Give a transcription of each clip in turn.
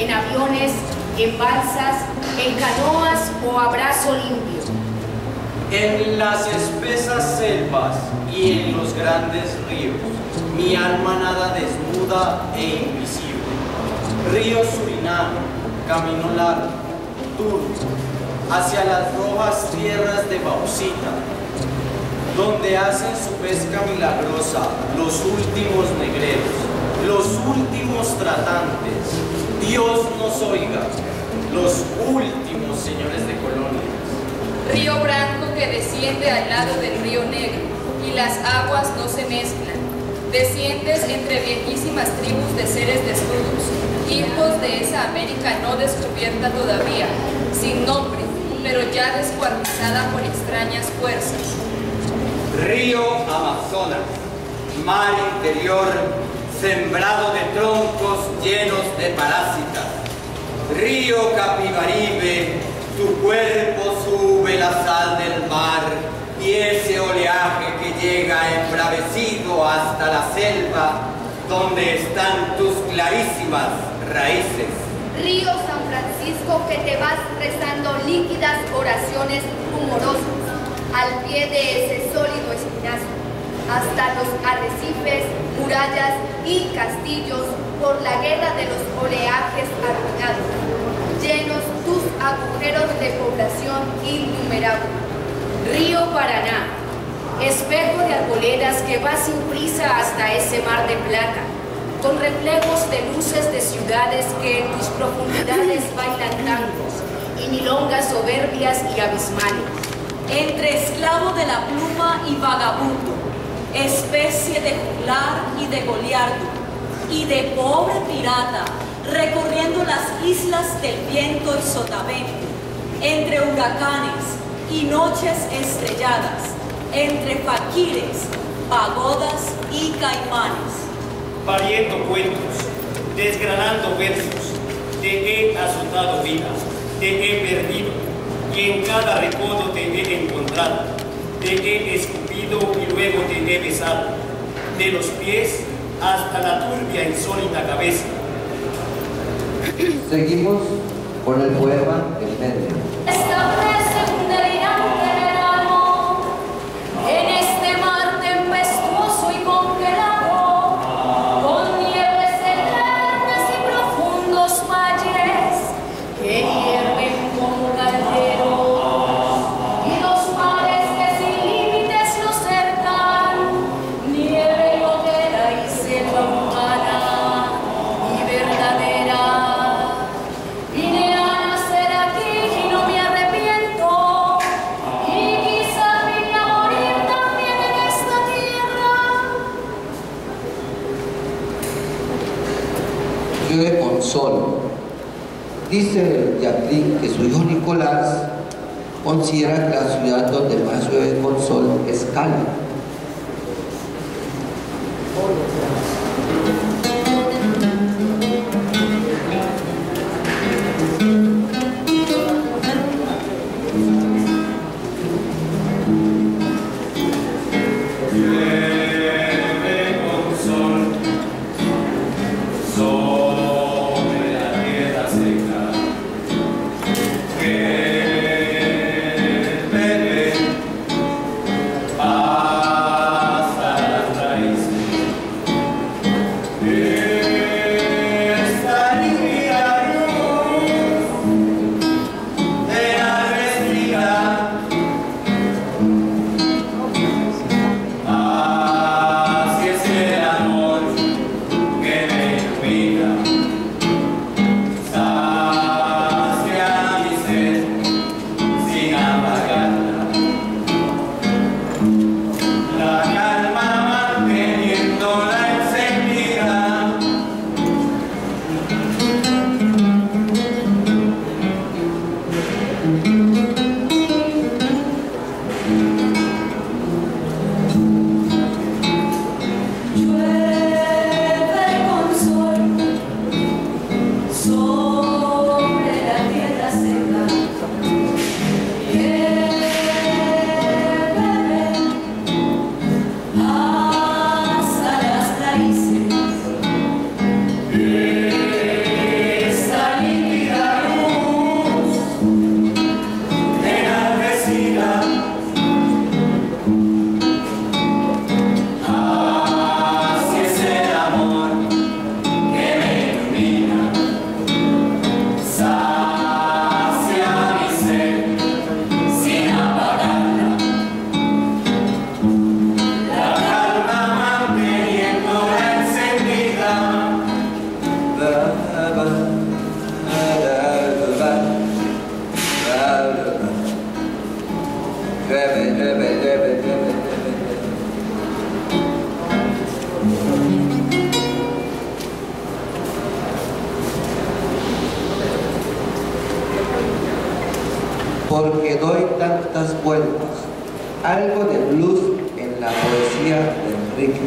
en aviones, en balsas, en canoas o a brazo limpio. En las espesas selvas y en los grandes ríos, mi alma nada desnuda e invisible. Río Surinam, camino largo, turbio, hacia las rojas tierras de Bauxita, donde hacen su pesca milagrosa los últimos negreros, los últimos tratantes. Dios nos oiga, los últimos señores de colonias. Río Branco que desciende al lado del río Negro y las aguas no se mezclan. Desciendes entre viejísimas tribus de seres desnudos, hijos de esa América no descubierta todavía, sin nombre, pero ya descuartizada por extrañas fuerzas. Río Amazonas, mar interior, sembrado de troncos llenos de parásitas. Río Capibaribe, tu cuerpo sube la sal del mar y ese oleaje que llega embravecido hasta la selva donde están tus clarísimas raíces. Río San Francisco que te vas rezando líquidas oraciones rumorosas al pie de ese sólido espinazo, hasta los arrecifes, murallas y castillos por la guerra de los oleajes arruinados, llenos tus agujeros de población innumerables. Río Paraná, espejo de arboledas que va sin prisa hasta ese mar de plata, con reflejos de luces de ciudades que en tus profundidades bailan tangos y milongas soberbias y abismales. Entre esclavo de la pluma y vagabundo, especie de juglar y de goliardo, y de pobre pirata, recorriendo las islas del viento y sotavento, entre huracanes y noches estrelladas, entre faquires, pagodas y caimanes. Pariendo cuentos, desgranando versos, te he azotado vida, te he perdido, y en cada recodo te he encontrado, te he escupido y luego te he besado, de los pies hasta la turbia insólita cabeza. Seguimos con el poema El Medio. Establece un delirante verano en este mar tempestuoso y congelado, con nieves eternas y profundos valles que hierven como calderos, y los mares que sin límites nos cercan, nieve y hoguera y selva humana y verdadera. Vine a nacer aquí y no me arrepiento, y quizá vine a morir también en esta tierra. Llueve con sol. Dice Jacqueline que su hijo Nicolás considera que la ciudad donde más llueve con sol es Cali. Llueve con sol sobre la tierra seca, que el bebé va porque doy tantas vueltas. Algo de blues en la poesía de Enrique.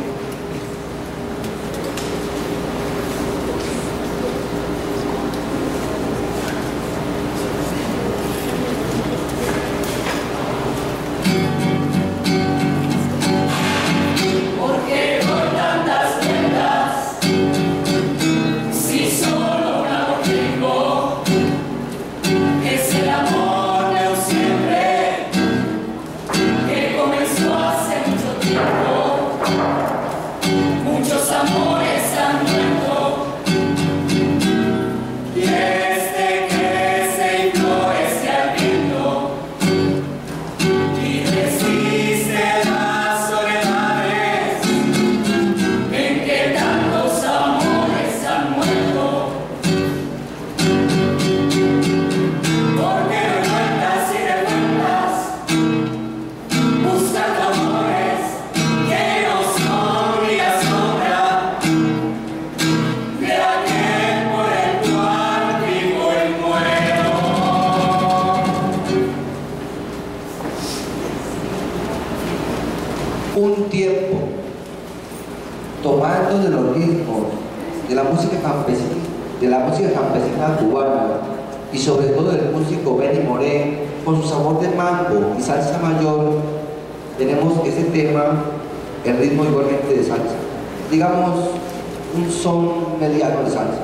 Un tiempo, tomando de los ritmos de la música campesina cubana y sobre todo del músico Benny Moré, con su sabor de mambo y salsa mayor, tenemos ese tema, el ritmo igualmente de salsa, digamos un son mediano de salsa.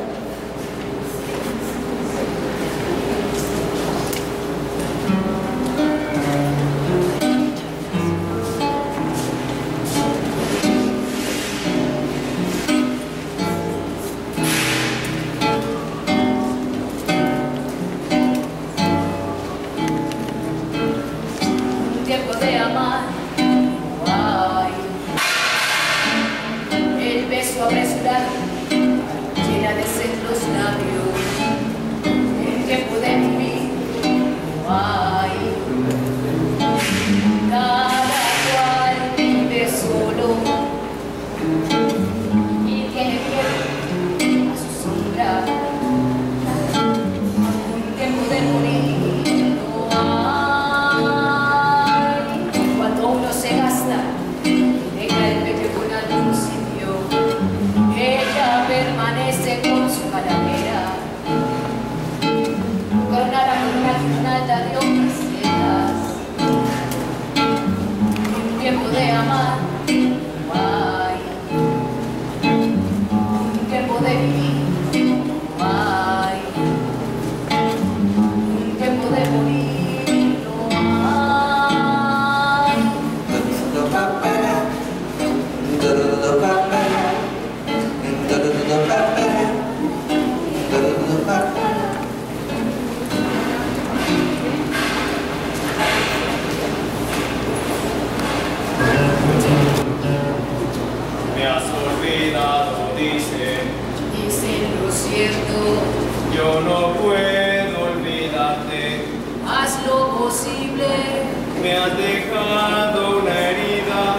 Yo no puedo olvidarte. Haz lo posible. Me has dejado una herida.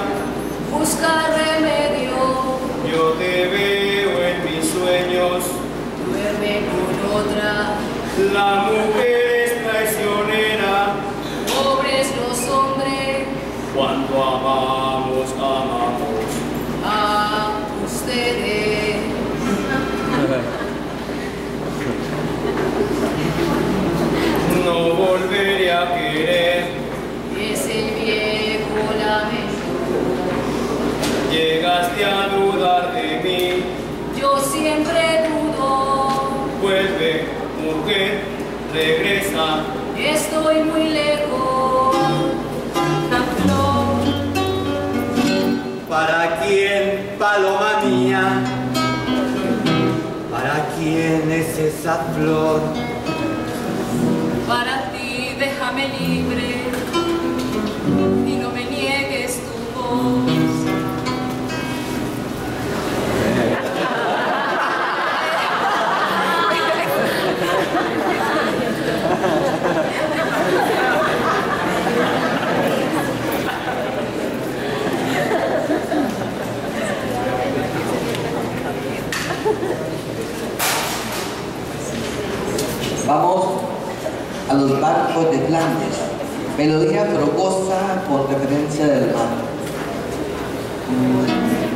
Busca remedio. Yo te veo en mis sueños. Duerme con otra. La mujer es traicionera. Pobres los hombres. Cuando amamos, amamos. A ustedes. No volveré a querer. Es el viejo lamento. Llegaste a dudar de mí. Yo siempre dudo. Vuelve, mujer, regresa. Estoy muy lejos. ¿Para quién, paloma mía? ¿Para quién es esa flor? Para ti déjame libre y no me niegues tu voz. Vamos a los barcos de Flandes. Melodía frogosa con referencia del mar.